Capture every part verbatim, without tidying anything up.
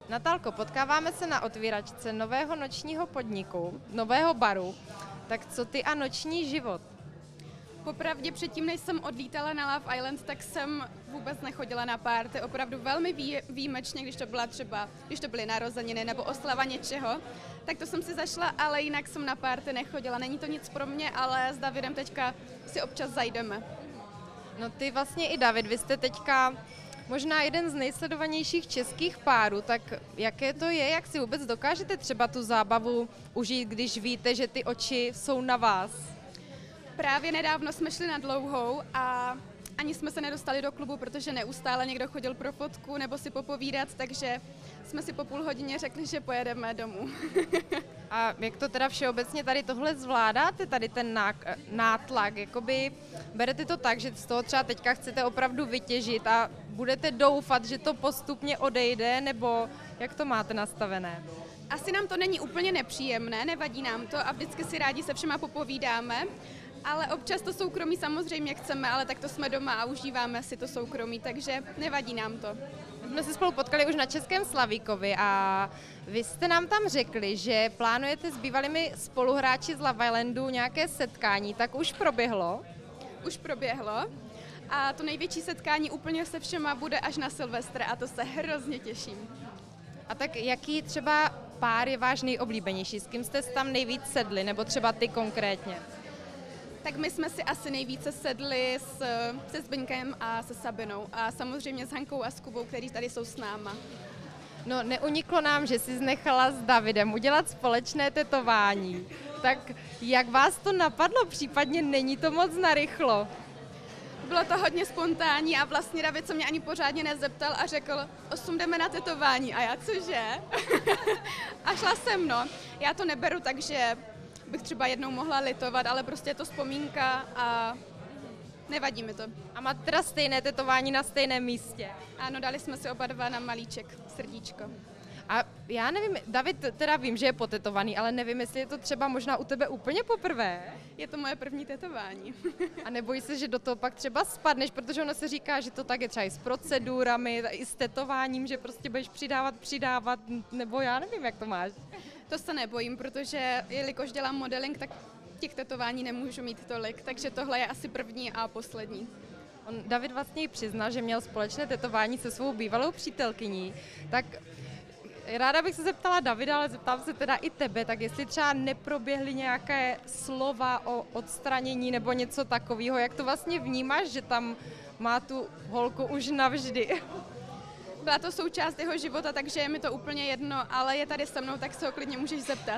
Natálko, potkáváme se na otvíračce nového nočního podniku, nového baru. Tak co ty a noční život? Popravdě předtím, než jsem odlítala na Love Island, tak jsem vůbec nechodila na párty. Opravdu velmi vý, výjimečně, když to byla třeba, když to byly narozeniny nebo oslava něčeho, tak to jsem si zašla, ale jinak jsem na párty nechodila. Není to nic pro mě, ale s Davidem teďka si občas zajdeme. No ty vlastně i David, vy jste teďka možná jeden z nejsledovanějších českých párů, tak jaké to je, jak si vůbec dokážete třeba tu zábavu užít, když víte, že ty oči jsou na vás? Právě nedávno jsme šli na dlouhou a ani jsme se nedostali do klubu, protože neustále někdo chodil pro fotku nebo si popovídat, takže jsme si po půl hodině řekli, že pojedeme domů. A jak to teda všeobecně tady tohle zvládáte, tady ten nátlak, jakoby berete to tak, že z toho třeba teďka chcete opravdu vytěžit a budete doufat, že to postupně odejde, nebo jak to máte nastavené? Asi nám to není úplně nepříjemné, nevadí nám to a vždycky si rádi se všema popovídáme, ale občas to soukromí samozřejmě chceme, ale tak to jsme doma a užíváme si to soukromí, takže nevadí nám to. My jsme se spolu potkali už na Českém Slavíkovi a vy jste nám tam řekli, že plánujete s bývalými spoluhráči z Love Islandu nějaké setkání, tak už proběhlo? Už proběhlo a to největší setkání úplně se všema bude až na Silvestra a to se hrozně těším. A tak jaký třeba pár je váš nejoblíbenější, s kým jste tam nejvíc sedli, nebo třeba ty konkrétně? Tak my jsme si asi nejvíce sedli s, se Zbyňkem a se Sabinou a samozřejmě s Hankou a s Kubou, který tady jsou s náma. No, neuniklo nám, že jsi znechala s Davidem udělat společné tetování. Tak jak vás to napadlo? Případně není to moc narychlo? Bylo to hodně spontánní a vlastně David se mě ani pořádně nezeptal a řekl, osm jdeme na tetování a já cože? A šla jsem, no. Já to neberu tak, že bych třeba jednou mohla litovat, ale prostě je to vzpomínka a nevadí mi to. A máte teda stejné tetování na stejném místě? Ano, dali jsme si oba dva na malíček, srdíčko. A já nevím, David teda vím, že je potetovaný, ale nevím, jestli je to třeba možná u tebe úplně poprvé. Je to moje první tetování. A nebojí se, že do toho pak třeba spadneš, protože ono se říká, že to tak je třeba i s procedurami, i s tetováním, že prostě budeš přidávat, přidávat, nebo já nevím, jak to máš. To se nebojím, protože jelikož dělám modeling, tak těch tetování nemůžu mít tolik, takže tohle je asi první a poslední. On, David vlastně i přiznal, že měl společné tetování se svou bývalou přítelkyní, tak ráda bych se zeptala Davida, ale zeptám se teda i tebe, tak jestli třeba neproběhly nějaké slova o odstranění nebo něco takového, jak to vlastně vnímáš, že tam má tu holku už navždy? Byla to součást jeho života, takže je mi to úplně jedno, ale je tady se mnou, tak se ho klidně můžeš zeptat.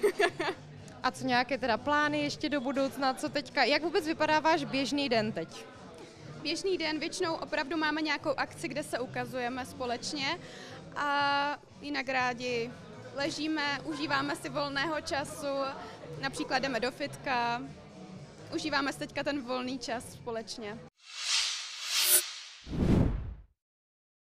A co nějaké teda plány ještě do budoucna, co teďka, jak vůbec vypadá váš běžný den teď? Běžný den většinou opravdu máme nějakou akci, kde se ukazujeme společně a jinak rádi ležíme, užíváme si volného času, například jdeme do fitka, užíváme si teďka ten volný čas společně.